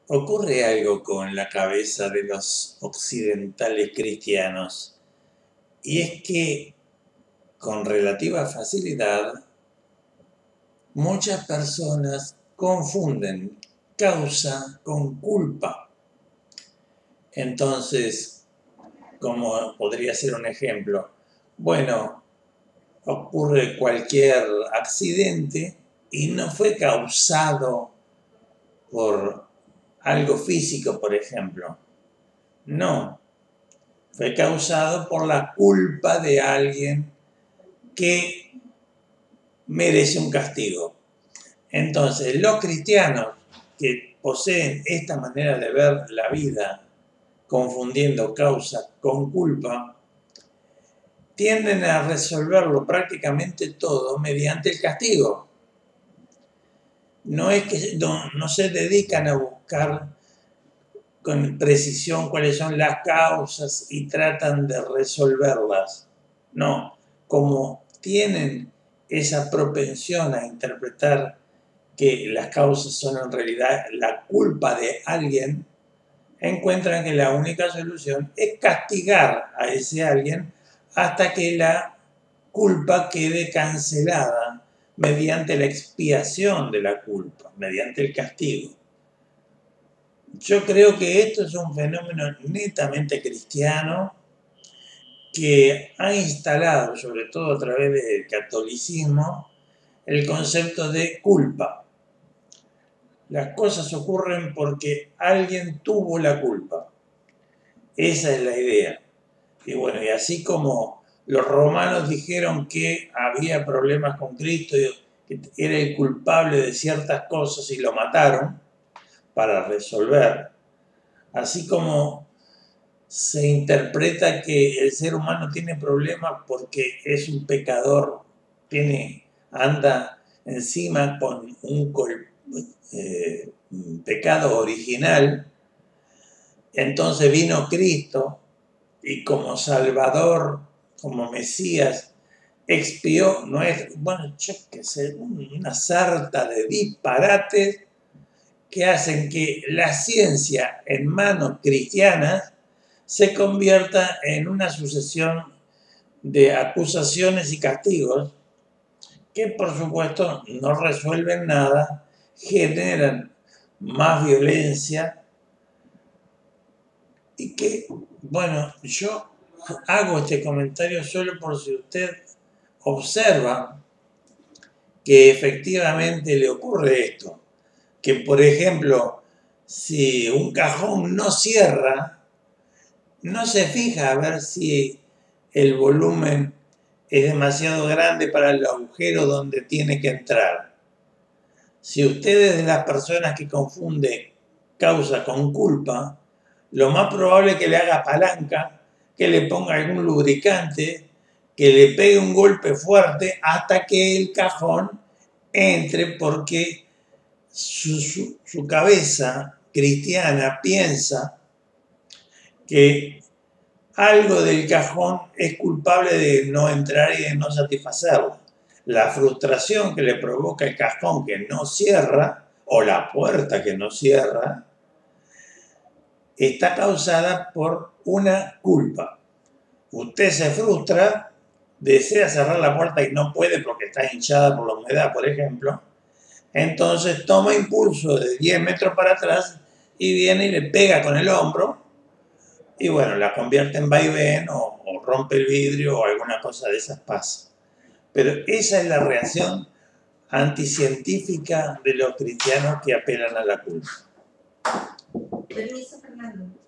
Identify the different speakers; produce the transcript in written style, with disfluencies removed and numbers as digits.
Speaker 1: Ocurre algo con la cabeza de los occidentales cristianos, y es que con relativa facilidad muchas personas confunden causa con culpa. Entonces, como podría ser un ejemplo, bueno, ocurre cualquier accidente y no fue causado por algo físico, por ejemplo. No, fue causado por la culpa de alguien que merece un castigo. Entonces, los cristianos que poseen esta manera de ver la vida, confundiendo causa con culpa, tienden a resolverlo prácticamente todo mediante el castigo. No es que no se dedican a buscar con precisión cuáles son las causas y tratan de resolverlas. No, como tienen esa propensión a interpretar que las causas son en realidad la culpa de alguien, encuentran que la única solución es castigar a ese alguien hasta que la culpa quede cancelada mediante la expiación de la culpa, mediante el castigo. Yo creo que esto es un fenómeno netamente cristiano que ha instalado, sobre todo a través del catolicismo, el concepto de culpa. Las cosas ocurren porque alguien tuvo la culpa. Esa es la idea. Y bueno, y así como los romanos dijeron que había problemas con Cristo y que era el culpable de ciertas cosas y lo mataron para resolver, así como se interpreta que el ser humano tiene problemas porque es un pecador, anda encima con un pecado original. Entonces vino Cristo y como Salvador, como Mesías, expió una sarta de disparates que hacen que la ciencia en manos cristianas se convierta en una sucesión de acusaciones y castigos que por supuesto no resuelven nada, generan más violencia y que, bueno, yo hago este comentario solo por si usted observa que efectivamente le ocurre esto, que por ejemplo, si un cajón no cierra, no se fija a ver si el volumen es demasiado grande para el agujero donde tiene que entrar. Si usted es de las personas que confunde causa con culpa, lo más probable es que le haga palanca, que le ponga algún lubricante, que le pegue un golpe fuerte hasta que el cajón entre, porque su cabeza cristiana piensa que algo del cajón es culpable de no entrar y de no satisfacerlo. La frustración que le provoca el cajón que no cierra, o la puerta que no cierra, está causada por una culpa. Usted se frustra, desea cerrar la puerta y no puede porque está hinchada por la humedad, por ejemplo. Entonces toma impulso de 10 metros para atrás y viene y le pega con el hombro y bueno, la convierte en vaivén o rompe el vidrio o alguna cosa de esas pasa. Pero esa es la reacción anticientífica de los cristianos que apelan a la culpa.
Speaker 2: Permiso, Fernando.